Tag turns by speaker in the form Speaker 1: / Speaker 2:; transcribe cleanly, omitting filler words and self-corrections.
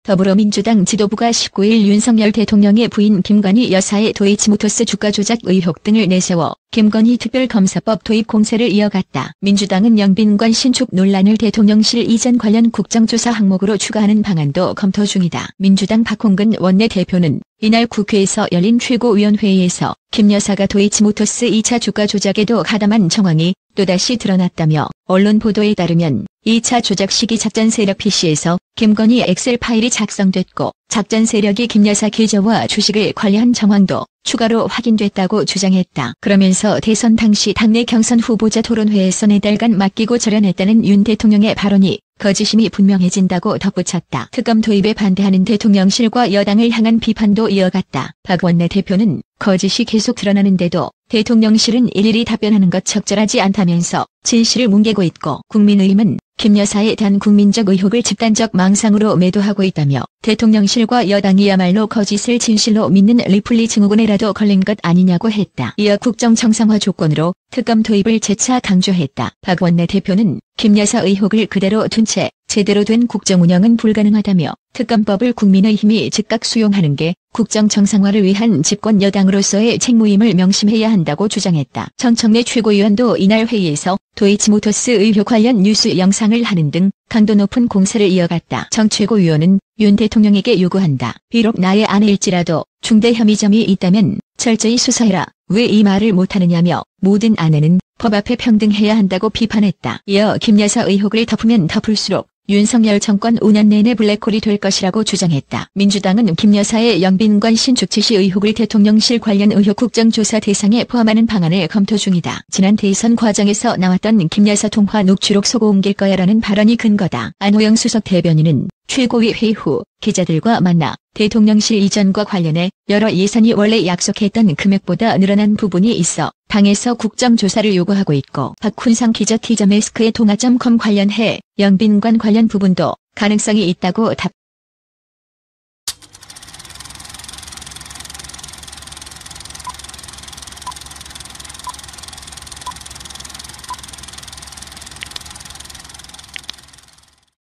Speaker 1: 더불어민주당 지도부가 19일 윤석열 대통령의 부인 김건희 여사의 도이치모터스 주가 조작 의혹 등을 내세워 김건희 특별검사법 도입 공세를 이어갔다. 민주당은 영빈관 신축 논란을 대통령실 이전 관련 국정조사 항목으로 추가하는 방안도 검토 중이다. 민주당 박홍근 원내대표는 이날 국회에서 열린 최고위원회의에서 김 여사가 도이치모터스 2차 주가 조작에도 가담한 정황이 또다시 드러났다며 언론 보도에 따르면 2차 조작 시기 작전 세력 PC에서 김건희 엑셀 파일이 작성됐고 작전 세력이 김 여사 계좌와 주식을 관리한 정황도 추가로 확인됐다고 주장했다. 그러면서 대선 당시 당내 경선 후보자 토론회에서 4달간 맡기고 절연했다는 윤 대통령의 발언이 거짓임이 분명해진다고 덧붙였다. 특검 도입에 반대하는 대통령실과 여당을 향한 비판도 이어갔다. 박 원내대표는 거짓이 계속 드러나는데도 대통령실은 일일이 답변하는 것 적절하지 않다면서 진실을 뭉개고 있고 국민의힘은 김 여사에 대한 국민적 의혹을 집단적 망상으로 매도하고 있다며 대통령실과 여당이야말로 거짓을 진실로 믿는 리플리 증후군에라도 걸린 것 아니냐고 했다. 이어 국정 정상화 조건으로 특검 도입을 재차 강조했다. 박 원내대표는 김 여사 의혹을 그대로 둔 채 제대로 된 국정 운영은 불가능하다며 특검법을 국민의힘이 즉각 수용하는 게 국정 정상화를 위한 집권 여당으로서의 책무임을 명심해야 한다고 주장했다. 정청래 최고위원도 이날 회의에서 도이치모터스 의혹 관련 뉴스 영상을 하는 등 강도 높은 공세를 이어갔다. 정 최고위원은 윤 대통령에게 요구한다. 비록 나의 아내일지라도 중대 혐의점이 있다면 철저히 수사해라. 왜 이 말을 못하느냐며 모든 아내는 법 앞에 평등해야 한다고 비판했다. 이어 김 여사 의혹을 덮으면 덮을수록 윤석열 정권 5년 내내 블랙홀이 될 것이라고 주장했다. 민주당은 김 여사의 영빈관 신축 지시 의혹을 대통령실 관련 의혹 국정조사 대상에 포함하는 방안을 검토 중이다. 지난 대선 과정에서 나왔던 김 여사 통화 녹취록 속어 옮길 거야라는 발언이 근거다. 안호영 수석 대변인은 최고위 회의 후 기자들과 만나 대통령실 이전과 관련해 여러 예산이 원래 약속했던 금액보다 늘어난 부분이 있어 당에서 국정조사를 요구하고 있고 박훈상 기자 티저매스크의 동아점.com 관련해 영빈관 관련 부분도 가능성이 있다고 답했다.